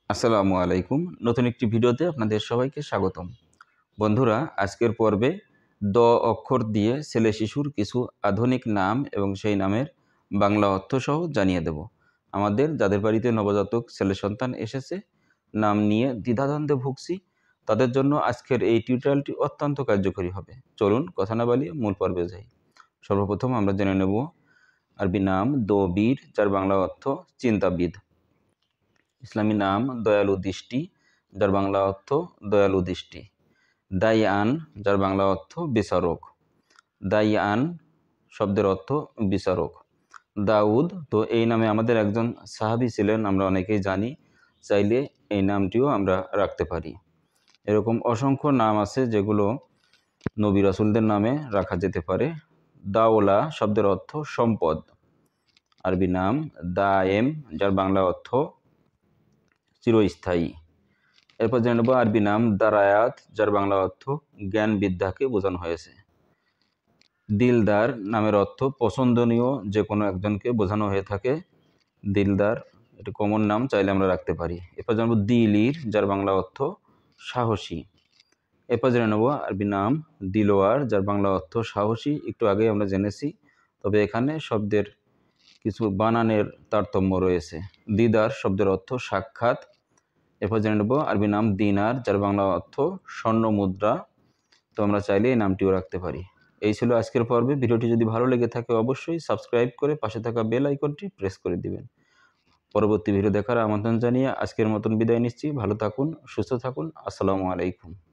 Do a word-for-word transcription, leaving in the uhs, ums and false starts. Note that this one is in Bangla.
আসসালামু আলাইকুম। নতুন একটি ভিডিওতে আপনাদের সবাইকে স্বাগতম। বন্ধুরা, আজকের পর্বে দ অক্ষর দিয়ে ছেলে শিশুর কিছু আধুনিক নাম এবং সেই নামের বাংলা অর্থসহ জানিয়ে দেব। আমাদের যাদের বাড়িতে নবজাতক ছেলে সন্তান এসেছে, নাম নিয়ে দ্বিধাদ্বন্দ্বে ভুগছি, তাদের জন্য আজকের এই টিউটোরিয়ালটি অত্যন্ত কার্যকরী হবে। চলুন কথা না বালিয়ে মূল পর্বে যাই। সর্বপ্রথম আমরা জেনে নেব আরবি নাম দবির, যার বাংলা অর্থ চিন্তাবিদ। ইসলামী নাম দয়ালু দৃষ্টি, যার বাংলা অর্থ দয়ালু দৃষ্টি। দাইয়ান, যার বাংলা অর্থ বিচারক। দাইয়ান শব্দের অর্থ বিচারক। দাউদ, তো এই নামে আমাদের একজন সাহাবী ছিলেন, আমরা অনেকেই জানি, চাইলে এই নামটিও আমরা রাখতে পারি। এরকম অসংখ্য নাম আছে যেগুলো নবী রাসূলদের নামে রাখা যেতে পারে। দাওলা শব্দের অর্থ সম্পদ। আরবি নাম দায়েম, যার বাংলা অর্থ চিরস্থায়ী। এরপর জেনে নেব আরবি নাম দারায়াত, যার বাংলা অর্থ জ্ঞান বিদ্যাকে বোঝানো হয়েছে। দিলদার নামের অর্থ পছন্দনীয় যে কোনো একজনকে বোঝানো হয়ে থাকে। দিলদার এটি কমন নাম, চাইলে আমরা রাখতে পারি। এরপর জানব দিলির, যার বাংলা অর্থ সাহসী। এরপর জেনে নেব আরবি নাম দিলোয়ার, যার বাংলা অর্থ সাহসী। একটু আগে আমরা জেনেছি, তবে এখানে শব্দের কিছু বানানের তারতম্য রয়েছে। দিদার শব্দের অর্থ সাক্ষাৎ। এরপর জেনে নেব আরবি নাম দিনার, যার বাংলা অর্থ স্বর্ণ মুদ্রা। তো আমরা চাইলে এই নামটিও রাখতে পারি। এই ছিল আজকের পর্বে। ভিডিওটি যদি ভালো লেগে থাকে অবশ্যই সাবস্ক্রাইব করে পাশে থাকা বেল আইকনটি প্রেস করে দিবেন। পরবর্তী ভিডিও দেখার আমন্ত্রণ জানিয়ে আজকের মতন বিদায় নিচ্ছি। ভালো থাকুন, সুস্থ থাকুন। আসসালামু আলাইকুম।